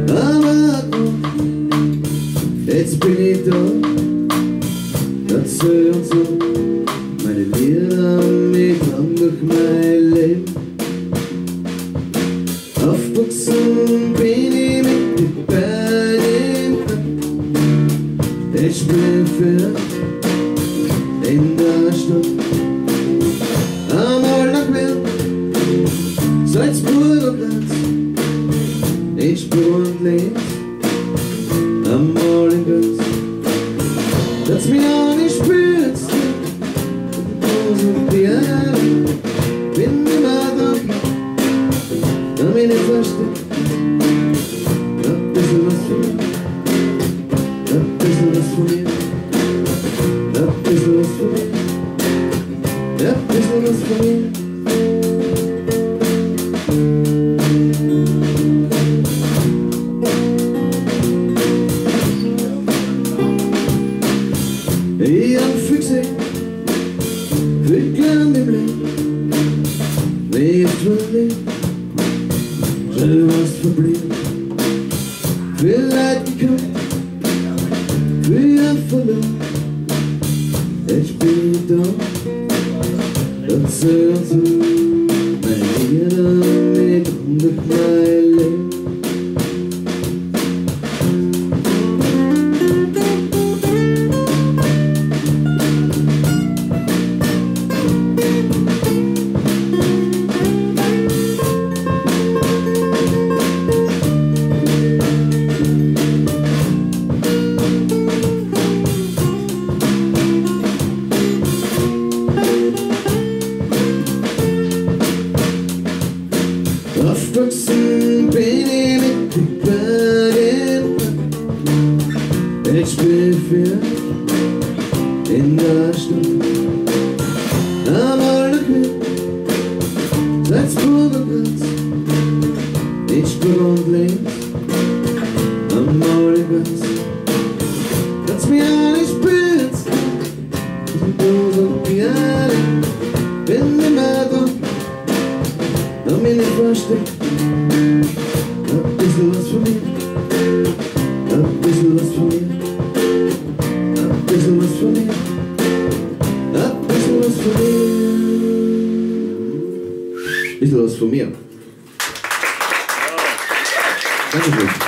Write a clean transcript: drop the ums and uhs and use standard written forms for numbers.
aber auch, jetzt bin ich da, dazu und so, meine Lieder mittragen durch mein Leben. Aufwachsen bin ich mit den Beinen, ich bin für in der Stadt. Einmal nach Wien, Salzburg und Graz, ich spür und Linz, einmal in Graz. Dass mich auch nicht spürst, und die Erde, bin immer da, kann mich nicht verstehen. Ein bisschen was von mir, ein bisschen was von mir, ein bisschen was von mir, ein bisschen was von mir. Ich hab viel gesehen, viel gelernt im Leben, wie ich verliebt, schnell was verblieben, viel Leid gekannt, viel verloren, ich bin da, dazu und so, meine Lieder mit und durch mein Leben. Aufwachsen bin ich mit den Bergen, ich bin für in der Stadt. Einmal nach Wien, Salzburg und Graz, ich spür und Linz, einmal in Graz. Dass mich auch nicht spürst, und du und die Erde, bin immer da, kann mich nicht verstehen. Ein bisschen was von mir, ein bisschen was von mir, ein bisschen was von mir, ein bisschen was von mir, ein bisschen was von mir. Dankeschön.